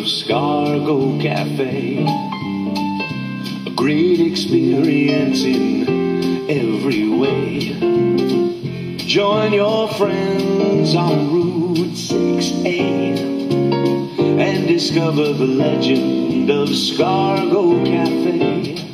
of Scargo Cafe. A great experience in every way. Join your friends on Route 6A and discover the legend of Scargo Cafe.